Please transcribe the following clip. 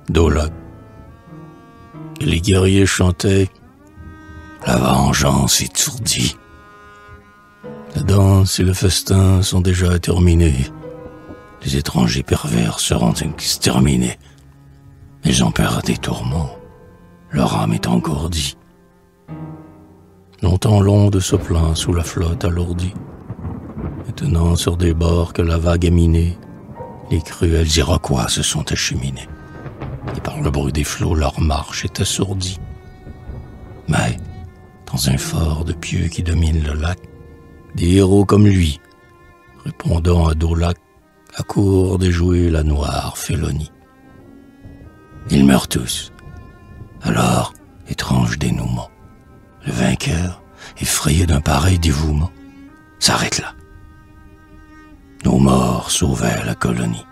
Daulac. Et les guerriers chantaient « La vengeance étourdie ». La danse et le festin sont déjà terminés. Les étrangers pervers seront exterminés. Les ont peur des tourments, leur âme est engourdie. Longtemps l'onde se plaint sous la flotte alourdie. Maintenant sur des bords que la vague a minés, les cruels Iroquois se sont acheminés. Et par le bruit des flots leur marche est assourdie. Mais, dans un fort de pieux qui domine le lac, des héros comme lui, répondant à Daulac, accourent déjouer la noire félonie. Ils meurent tous. Alors, étrange dénouement, le vainqueur, effrayé d'un pareil dévouement, s'arrête là. Nos morts sauvèrent la colonie.